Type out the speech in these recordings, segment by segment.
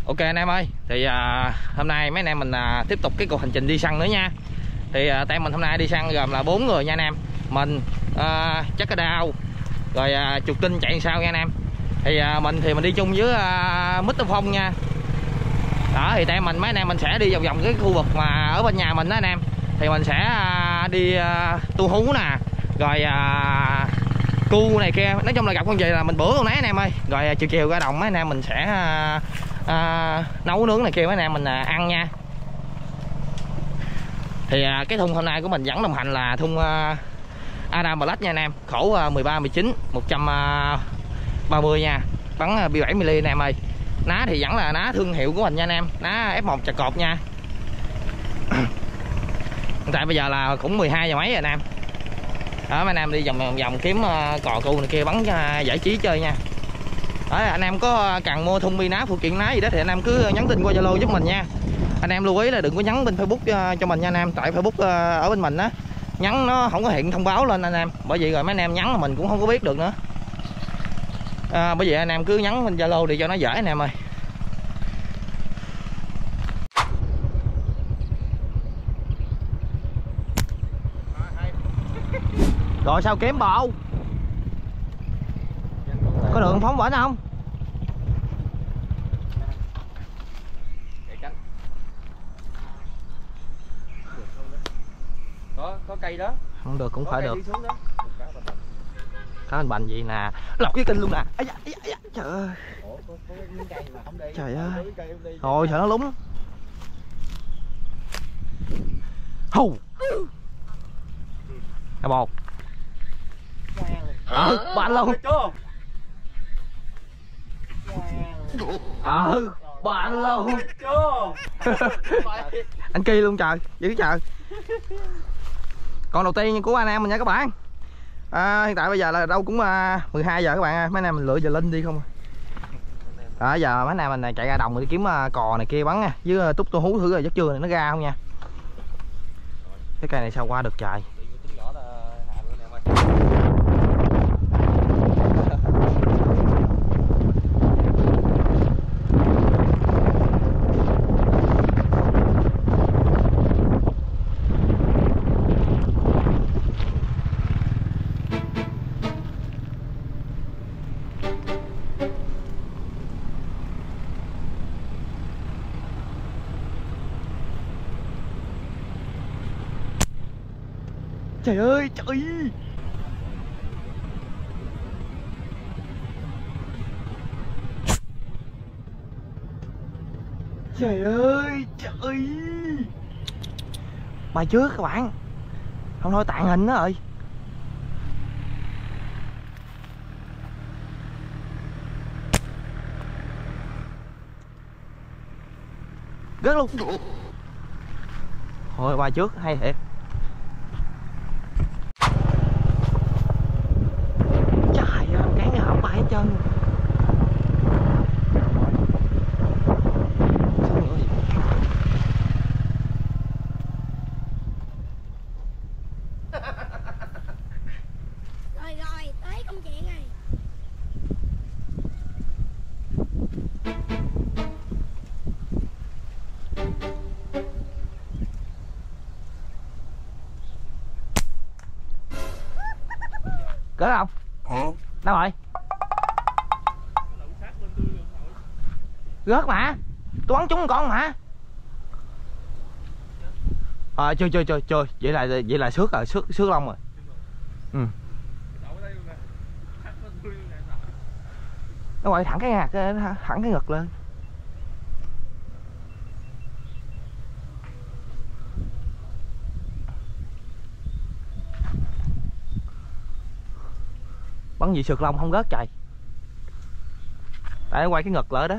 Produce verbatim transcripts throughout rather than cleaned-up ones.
Ok anh em ơi, thì à, hôm nay mấy anh em mình à, tiếp tục cái cuộc hành trình đi săn nữa nha. Thì à, team mình hôm nay đi săn gồm là bốn người nha anh em. Mình, à, chắc cái đao, rồi à, Chuột Tinh chạy sau nha anh em. Thì à, mình thì mình đi chung với à, mít Tông Phong nha. Đó thì team mình mấy anh em mình sẽ đi vòng vòng cái khu vực mà ở bên nhà mình đó anh em. Thì mình sẽ à, đi à, tu hú nè, rồi à, cu này kia, nói chung là gặp con gì là mình bữa con nấy anh em ơi. Rồi à, chiều chiều ra đồng mấy anh em mình sẽ à, à, nấu nướng này kia mấy anh em mình à, ăn nha. Thì à, cái thun hôm nay của mình vẫn đồng hành là thun à, Adam Black nha anh em, khổ à, mười ba mười chín một trăm ba mươi nha, bắn à, B bảy mi li anh em ơi. Ná thì vẫn là ná thương hiệu của mình nha anh em, ná F một chà cột nha. Tại bây giờ là cũng mười hai giờ mấy rồi anh em. Đó mấy anh em đi vòng vòng, vòng kiếm uh, cò cu này kia bắn uh, giải trí chơi nha. Đó, anh em có cần mua thun bi ná, phụ kiện ná gì đó thì anh em cứ nhắn tin qua Zalo giúp mình nha. Anh em lưu ý là đừng có nhắn bên Facebook uh, cho mình nha anh em, tại Facebook uh, ở bên mình á nhắn nó không có hiện thông báo lên anh em, bởi vậy rồi mấy anh em nhắn là mình cũng không có biết được nữa. À, bởi vậy anh em cứ nhắn bên Zalo đi cho nó dễ anh em ơi. Rồi sao kiếm bộ? Có đường phóng vẫn không? Có có cây đó. Không được cũng có phải được. Đó. Cá anh bành gì nè, lọc cái kinh luôn nè. Ây da, ây da, ây da. Trời ơi. Ủa, có, có cái cây mà không đi. Trời ơi. Thôi sợ nó lúng. Hù. Cái bột. Ờ, bạn luôn. Ờ, bạn luôn. Anh Kỳ luôn trời, dữ trời. Con đầu tiên của anh em mình nha các bạn. À, hiện tại bây giờ là đâu cũng uh, mười hai giờ các bạn ơi, mấy anh em mình lựa giờ linh đi không. Đó giờ mấy anh em mình này chạy ra đồng đi kiếm uh, cò này kia bắn nha, với uh, túc tô hú thử rồi giấc trưa này nó ra không nha. Cái cây này sao qua được trời. Trời ơi trời. Trời ơi trời. Bài trước các bạn. Không thôi tàn hình đó rồi. Rớt luôn. Thôi bài trước hay thiệt. Chân rồi rồi tới công chuyện này. cỡ không? Hả? Đâu rồi? Rớt mà, tôi bắn trúng con mà. À, chơi chơi chơi chơi vậy là vậy là xước rồi, xước xước lông rồi. Ừ. Nó quay thẳng cái ngạc, thẳng cái ngực lên. Bắn gì sượt lông không rớt trời. Tại nó quay cái ngực lại đó.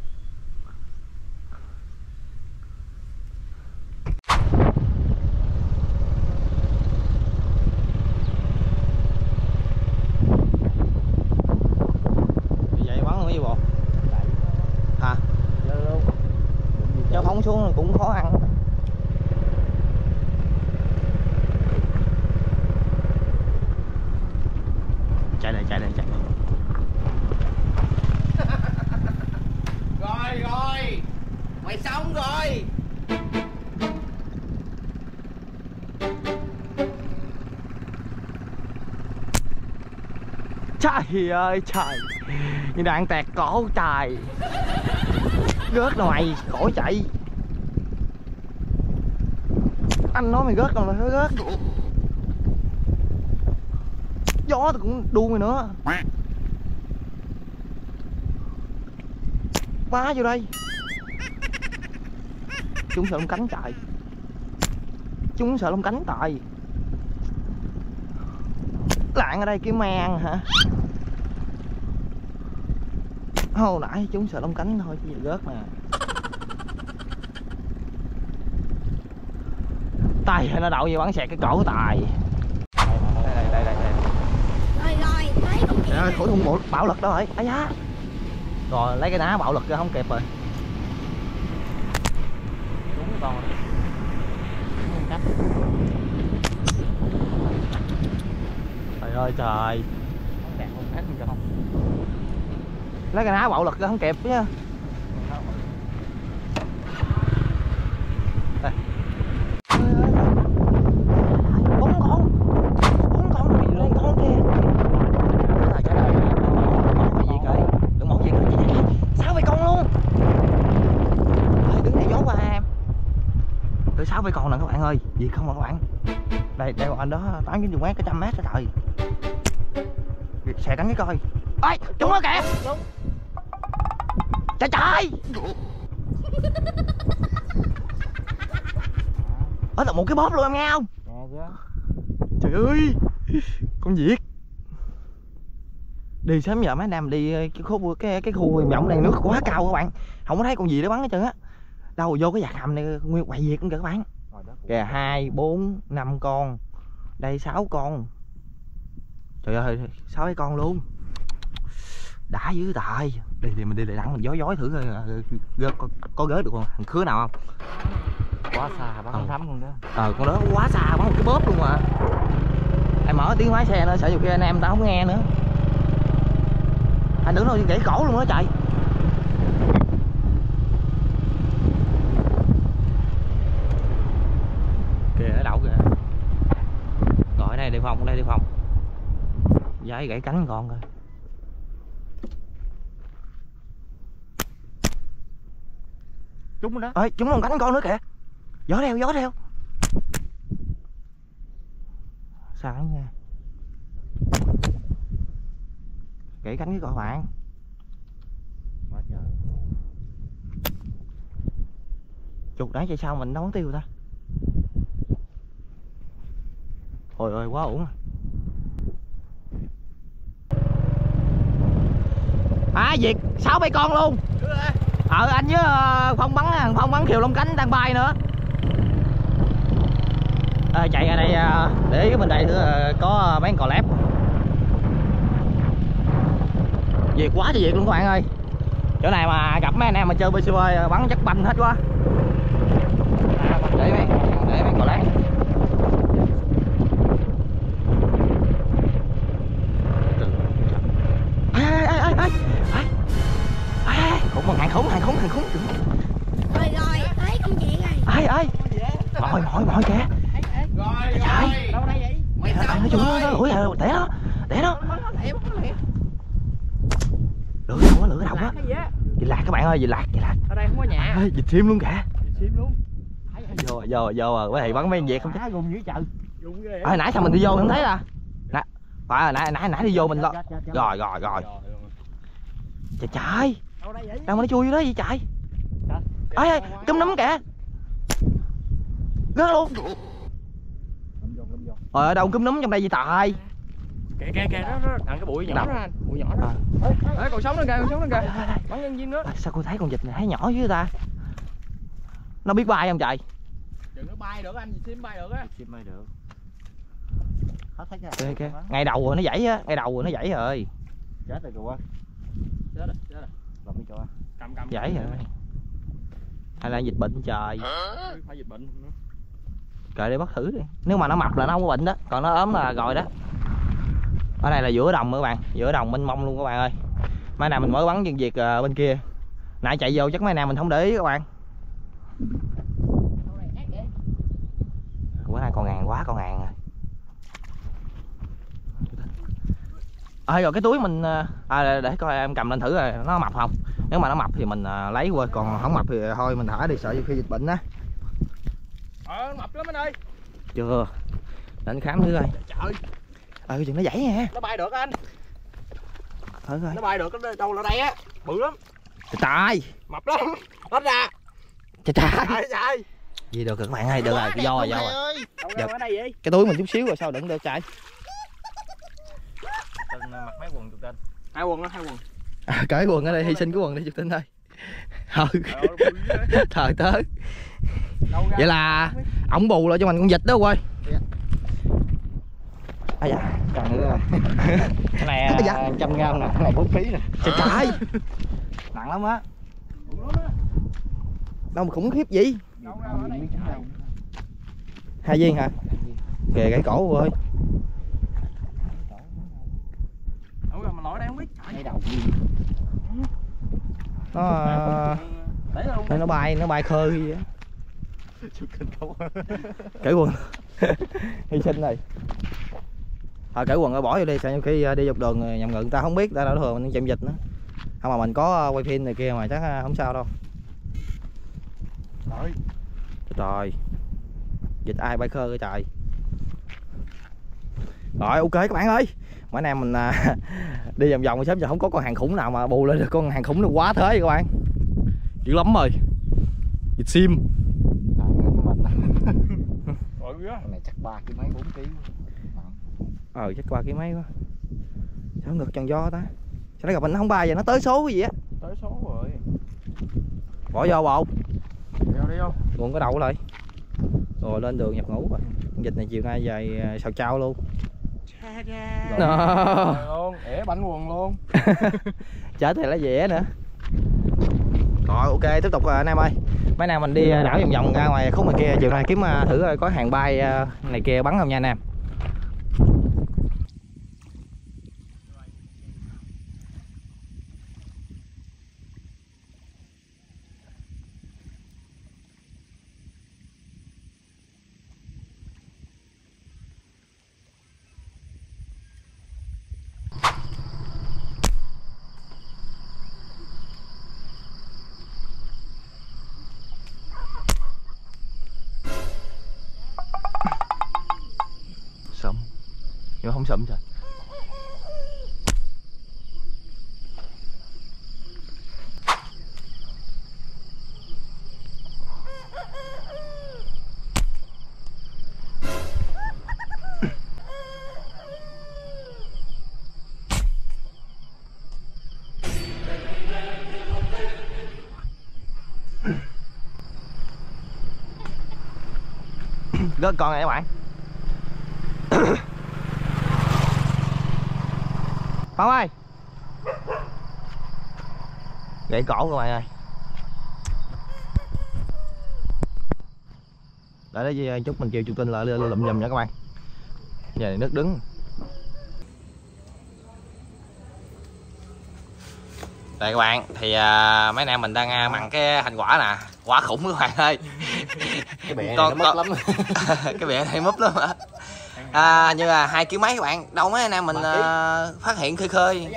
Phóng xuống cũng khó ăn. Chạy lại chạy lại chạy lại. Rồi rồi. Mày xong rồi. Trời ơi trời, như đang tẹt cổ trời. Rớt rồi mày, khỏi chạy. Anh nói mày rớt rồi mày phải rớt. Gió thì cũng đu mày nữa. Phá vô đây. Chúng sợ lông cánh trời. Chúng sợ lông cánh trời. Lạng ở đây kiếm mang hả? Hồi nãy chúng sợ lông cánh thôi chứ giờ rớt nè. Tay nó đậu vô bắn xẹt cái cổ Tài. Đây đây đây đây. Rồi rồi, tới công chuyện Trời, này. khổ thùng bạo lực đó rồi. Ây da. Rồi lấy cái ná bạo lực ra không kịp rồi. Đúng con rồi. Trời ơi trời. Không kẹt không hết không không. Lấy cái ná bạo lực ra không kịp chứ. Đây. Bốn con. Bốn con bị lên con kia. Trả lời trả lời. Món gì kìa. Đừng món gì kìa. Sáu vây con luôn. Rồi đứng đây gió qua em. Từ sáu vây con nè các bạn ơi. Gì không hả các bạn? Đây đây anh đó tám chín mươi mét cái trăm mét đó trời. Xẻ đánh cái coi. Ôi trúng nó kìa. Trời trời. Ở là một cái bóp luôn em nghe không? Trời ơi. Con Việt. Đi sớm giờ mấy anh em đi cái khu cái cái khu vọng này nước quá cao các bạn. Không có thấy con gì để bắn hết trơn á. Đâu vô cái vạt hầm này nguyên quậy Việt cũng kìa các bạn. Kìa hai, bốn, năm con. Đây sáu con. Trời ơi, sáu cái con luôn. Đã dữ tài. Đi thì mình đi lại đẳng mình dối dối thử coi có, có, có gớ được con thằng khứa nào không? Quá xa bắn không thấm luôn đó. Ờ con đó quá xa bắn một cái bóp luôn mà. Em mở tiếng máy xe nữa sợ nhiều khi anh em tao không nghe nữa. Anh đứng đâu gãy cổ luôn đó chạy. Kìa ở đậu kìa. Rồi ở đây đi phòng, ở đây đi phòng. Giấy gãy cánh con coi. Trúng rồi đó. Ơi chúng còn cánh con nữa kìa. Gió theo gió theo. Sáng nha. Gãy cánh cái con bạn. Quá trời. Chuột nãy chạy sao mình đâu bắn tiêu ta. Ôi ơi quá ổn. À Việt sáu bay con luôn. Ờ anh với Phong bắn Phong bắn Kiều Long Cánh đang bay nữa. À, chạy ra đây để ý cái bên đây nữa có mấy con cò lép. Việt quá trời Việt luôn các bạn ơi. Chỗ này mà gặp mấy anh em mà chơi bê xê bê bắn chắc banh hết quá. À, để mấy để mấy cò lép. Khủng hàng khủng hàng khủng hàng khủng. Rồi rồi, tới công chuyện này. Ai ai. Mỏi mỏi mỏi kìa. Rồi rồi. Đâu đây vậy? Mày xong nó rồi. nó ủi à, để nó. Để nó. Lửa đầu á, lửa đầu á. Gì lạc các bạn ơi, gì lạc, gì lạc. Ở đây không có nhà. Ê, dịch sim luôn kìa. Sim luôn. Vô vô vô rồi, mấy thầy bắn mấy con Việt không chắc. Gùng dữ trời. Gùng ghê. Hồi nãy sao mình đi vô không thấy là. Nè. Phải nãy nãy nãy đi vô mình lo. Rồi rồi rồi. Trời trời. Đâu đây vậy? Đâu mà nó chui vô đó vậy trời. Ê ê, cúm nấm kìa. Rớt luôn. Rồi ở đâu cúm nấm trong đây gì tài. Kìa kìa kìa đó, đó. Thằng cái bụi nhỏ đó anh, bụi nhỏ đó. À. Ê, còn sống nữa kìa, còn sống nữa kìa. Bắn nhân viên nữa. À, sao cô thấy con vịt này thấy nhỏ dữ ta. Nó biết bay không trời? Đừng có bay được anh, sim bay được á. Sim bay được. Hết thấy Kìa kìa. Ngày đầu rồi nó dãy á, ngày đầu rồi nó dãy rồi. Chết rồi kìa. Chết rồi, chết rồi. Làm đi cho. Cầm cầm. Dãy rồi. Hay là dịch bệnh trời. Phải dịch bệnh nữa. Kệ để bắt thử đi. Nếu mà nó mập là nó không có bệnh đó, còn nó ốm là rồi đó. Ở đây là giữa đồng các bạn, giữa đồng mênh mông luôn các bạn ơi. Mấy nào mình mới bắn dân Việt uh, bên kia. Nãy chạy vô chắc mấy nào mình không để ý các bạn. Bữa nay con ngàn quá, con ngàn rồi. À, rồi cái túi mình à, để coi em cầm lên thử rồi nó mập không. Nếu mà nó mập thì mình à, lấy qua, còn không mập thì thôi mình thả đi, sợ khi dịch bệnh á. Ờ mập lắm anh ơi. Chưa. Để khám thử coi. Trời. Ừ chừng nó dãy nha. Nó bay được anh. Thử coi. Nó bay được đâu là đây á, bự lắm. Trời. Mập lắm. Hết ra. Trời trời. Trời trời. Gì được các bạn ơi, được rồi, do rồi, do rồi. Đâu đâu ở đây vậy? Cái túi mình chút xíu rồi sao đừng được chạy. Tên mặc mấy quần chụp tên. Hai quần đó, hai quần. À, cởi quần ở đây, hy sinh cái quần đi chụp tin thôi. Ừ. Thời tới. Vậy là ổng bù lại cho mình con vịt đó quay. À dạ, còn nữa rồi. Cái này dạ. trăm gram nè, cái này bốn ký nè. Trời trời. Nặng lắm á. Đâu mà khủng khiếp gì. Hai viên hả? Kìa gãy cổ rồi. Mà nổi đây không biết. Nó nó bay, nó bay khơi gì á. Cởi quần. Hy sinh này. Thôi cởi quần rồi bỏ vô đi, sao khi đi dọc đường nhầm ngự người ta không biết, ta đâu thường mình chậm dịch nữa. Không mà mình có quay phim này kia mà chắc không sao đâu. Rồi. Trời. Dịch ai bay khơi trời. Rồi ok các bạn ơi. Mấy anh em mình à, đi vòng vòng sớm giờ không có con hàng khủng nào mà bù lên được con hàng khủng nó quá thế vậy các bạn. Dữ lắm rồi. Dịch sim. Con này chắc ba ký mấy bốn ký. Ờ chắc ba ký mấy quá. Sao ngược tròn do ta? Sao nó gặp mình nó không bay giờ nó tới số cái gì á? Tới số rồi. Bỏ vô bột. Đi vô đi vô. Còn cái đầu lại. Rồi lên đường nhập ngũ rồi. Dịch này chiều nay về sào trao luôn. No. Luôn, ẻ bánh quần luôn. Chở thì lá dẻ nữa. Rồi ok tiếp tục anh em ơi. Mấy anh em mình đi đảo vòng vòng ra ngoài khúc ngoài kia chiều nay kiếm thử có hàng bay này kia bắn không nha anh em. Sụm nhưng không sụm trời. Rớt con này các bạn. Phong ơi. Gãy cổ các bạn ơi. Để đó chút mình kêu chụp tin lại lụm giùm nha các bạn. Giờ này nước đứng. Đây các bạn, thì à, mấy anh em mình đang à, mặn cái hành quả nè, quả khủng các bạn ơi. Cái bẹ này con, nó mất lắm. Cái bẹ này múp lắm hả? À, như là hai ký mấy các bạn, đâu mấy anh em mình à, phát hiện khơi khơi.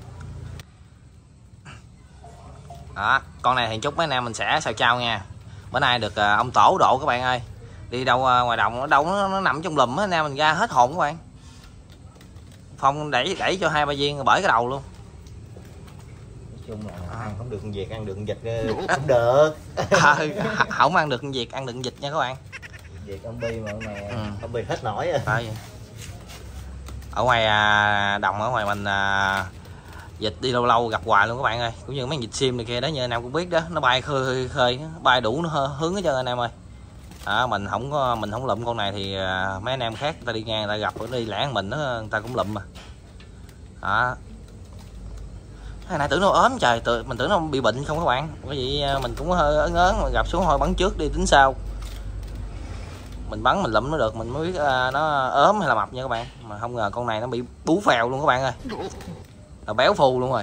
Đó, con này thì chút mấy anh em mình sẽ xào trao nha. Bữa nay được à, ông tổ độ các bạn ơi. Đi đâu à, ngoài đồng, nó đâu nó, nó nằm trong lùm á, anh em mình ra hết hồn các bạn. Phong đẩy đẩy cho hai ba viên bởi cái đầu luôn. Chung là ăn không được việc, ăn được vịt cũng được. À, không ăn được việc, ăn được vịt nha các bạn. Việc ông Bi mà mà ừ. ông Bi hết nổi rồi. À, ở ngoài à, đồng ở ngoài mình à, vịt đi lâu lâu gặp hoài luôn các bạn ơi. Cũng như mấy vịt sim này kia đó, như anh em cũng biết đó, nó bay khơi khơi, khơi bay đủ nó hướng hết trơn anh em ơi. À, mình không có mình không lụm con này thì à, mấy anh em khác người ta đi ngang người ta gặp đi lẻ mình nó người ta cũng lụm mà. Đó. Hồi nãy tưởng nó ốm trời, tự, mình tưởng nó bị bệnh không các bạn. Bởi vậy mình cũng hơi ớn ớn, mà gặp xuống thôi bắn trước đi tính sau. Mình bắn mình lụm nó được mình mới biết uh, nó ốm hay là mập nha các bạn. Mà không ngờ con này nó bị bú phèo luôn các bạn ơi. Là béo phù luôn rồi.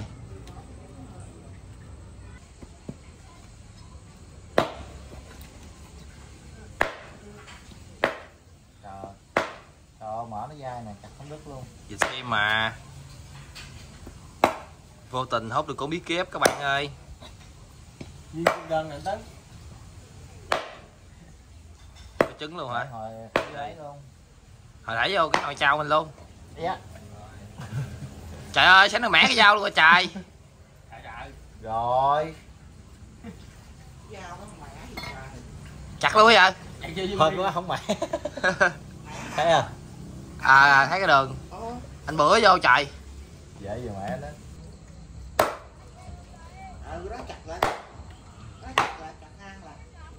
dai nè, chặt không đứt luôn. Vịt xiêm mà. Vô tình hốt được con bí kép các bạn ơi. Viên gần này tới. Có trứng luôn hả? Hồi đấy luôn. Hồi nãy vô cái nồi chao mình luôn. Dạ. Trời ơi, sáng nó mẻ cái dao luôn rồi trời. Rồi. Chặt luôn vậy. Hơn quá không mẹ. Thấy à? À thấy cái đường. Anh bữa vô trời. Dễ gì mẹ đó. Ừ, đó chặt lại. Đó chặt lại, chặt ngang lại.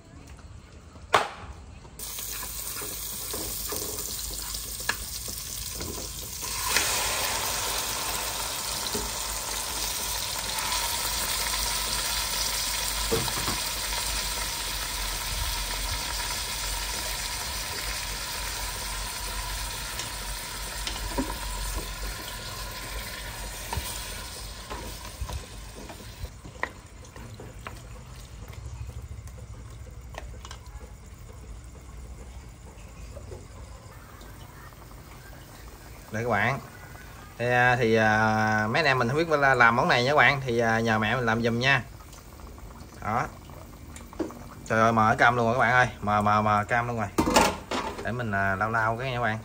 Đây các bạn. Thì, thì à, mấy anh em mình không biết làm món này nha các bạn, thì à, nhờ mẹ mình làm giùm nha. Đó. Trời ơi mở cam luôn rồi các bạn ơi, mờ mờ mờ cam luôn rồi. Để mình à, lau lau cái nha các bạn.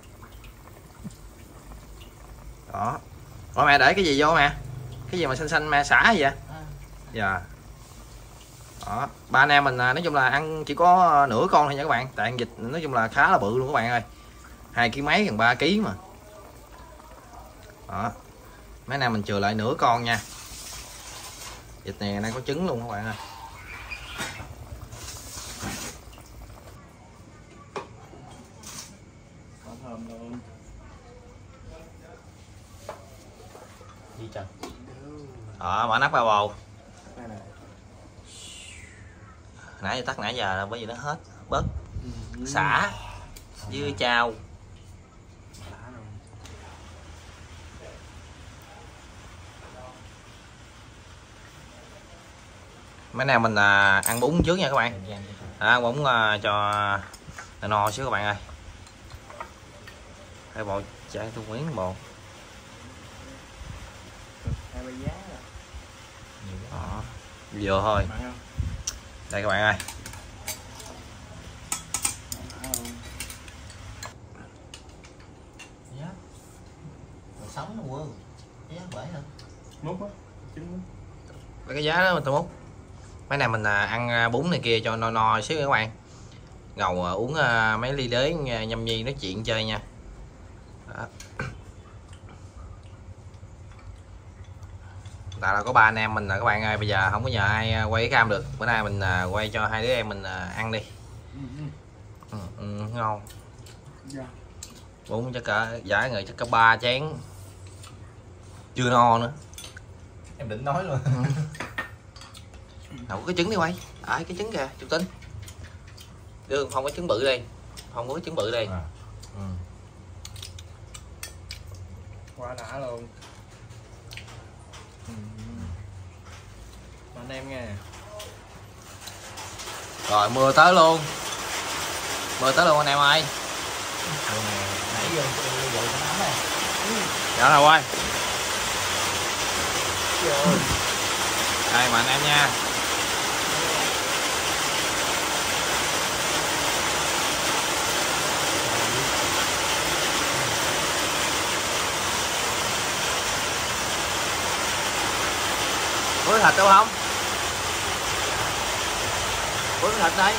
Đó. Ủa mẹ để cái gì vô mẹ? Cái gì mà xanh xanh mẹ xả gì vậy? Dạ. Đó. Ba anh em mình à, nói chung là ăn chỉ có nửa con thôi nha các bạn, tại ăn vịt nói chung là khá là bự luôn các bạn ơi. Hai ký mấy gần ba ký mà. Đó. Mấy nay mình chừa lại nửa con nha. Vịt này đang có trứng luôn các bạn ơi. Thơm luôn. Gì trời. Đó, mở nắp vào bầu. Nãy giờ tắt nãy giờ là bởi vì nó hết bớt. Xả với chao. Mấy nào mình à, ăn bún trước nha các bạn. À, bún à, cho no xíu các bạn ơi. Hai bộ chạy tôi miếng bộ. Đó, vừa thôi. Đây các bạn ơi. Sống nó quên. Giá bể hả? Múc á. Cái giá đó mình tôi múc. Mấy này mình ăn bún này kia cho no no xíu các bạn. Ngầu uống mấy ly đế nhâm nhi nói chuyện chơi nha. Đó. Tại là có ba anh em mình là các bạn ơi, bây giờ không có nhờ ai quay cái cam được, bữa nay mình quay cho hai đứa em mình ăn đi. Ừ, ừ, ngon. Bún chắc cả giải người chắc cả ba chén chưa no nữa. Em định nói luôn. Đâu có cái trứng đi quay. À, cái trứng kìa, chụp tin. Đưa không có trứng bự đi. Không có trứng bự đi. À. Ừ. Quá đã luôn. Ừ. Anh em nghe. Rồi mưa tới luôn. Mưa tới luôn anh em ơi. Nãy giờ vô cái nắm này. Dạ rồi quay. Đây mà anh em nha. Muối thịt đâu không? Muối thịt đây.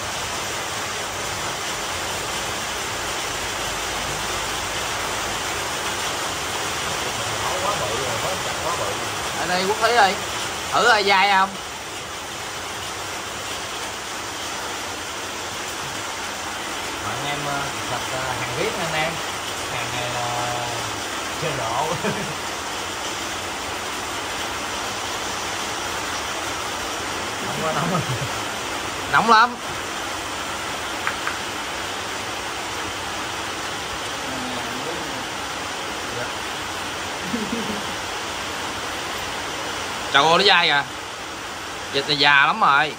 Quá bự rồi, quá chặt quá bự. Ở đây Quốc Thí đi. Thử ai dai không? Anh em thịt hàng viết anh em. Hàng này là chơi độ. Nóng quá nóng rồi. Nóng lắm. Trời ơi nó dai kìa. Vịt này già lắm rồi.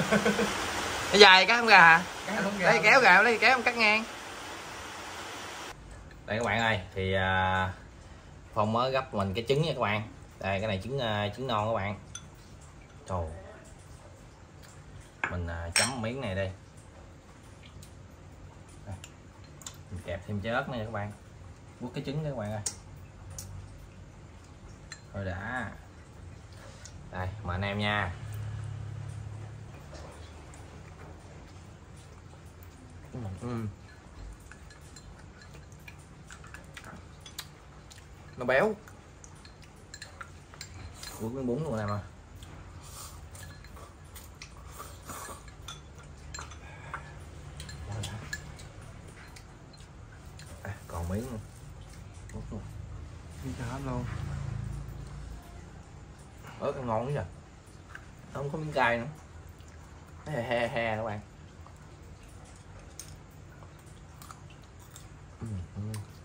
Nó dài cắt không gà hả? Không Lấy kéo gà, lấy kéo không cắt ngang. Đây các bạn ơi, thì uh, Phong mới gấp mình cái trứng nha các bạn. Đây cái này trứng uh, trứng non các bạn. Trời. Mình uh, chấm miếng này đi. Đây. Mình kẹp thêm trái ớt nữa nha các bạn. Quất cái trứng đó các bạn ơi. Rồi đã. Đây, mời anh em nha. Ừ. Nó béo. Quất miếng bún luôn em à. À, còn miếng nữa. Luôn. Đi cho hết luôn. Ớt ăn ngon quá vậy. Không có miếng cay nữa. He he he các bạn. Ừ, ừ.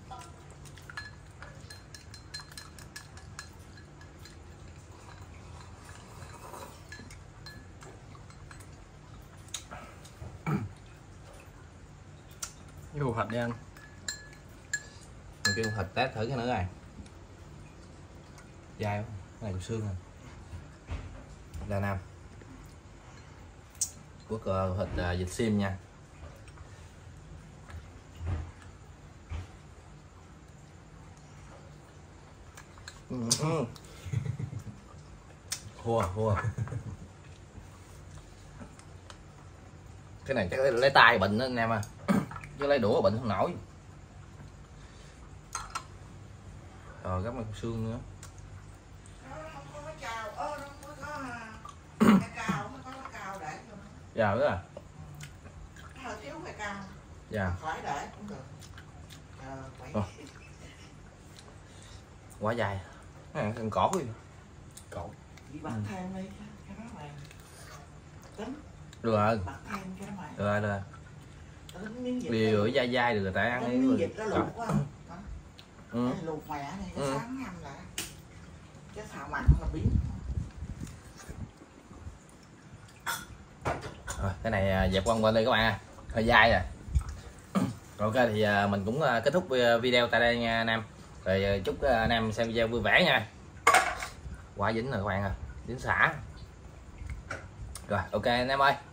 Vô thịt đi anh. Mình kêu thịt test thử cái nữa rồi. Dai không? Cái này còn xương rồi. Đây Nam. Quất uh, thịt uh, vịt xiêm nha. Hùa hùa. Cái này chắc lấy tay bệnh đó anh em à. Chứ lấy đũa bệnh không nổi. Rồi gấp một xương nữa. Dạ đó à. Dạ. Ờ. Quá dài. Cái này cần cỏ đi. Cỏ. Đi bắt thêm đi cái đó mày. Tính. Được rồi. Bắt thêm cái đó mày. Được rồi, được rồi. Tính miếng vịt. Đi rửa dai dai được người ta ăn Tính đi. miếng vịt nó luộc quá. Ừ. Luộc mẹ này cái Ừ. sáng ăn lại. Cái xào mặn là biến. Rồi, cái này dẹp qua bên đây các bạn à. Hơi dai rồi. Ok thì mình cũng kết thúc video tại đây nha anh em. Rồi chúc anh em xem video vui vẻ nha. Quá dính rồi các bạn à. Dính xả. Rồi ok anh em ơi.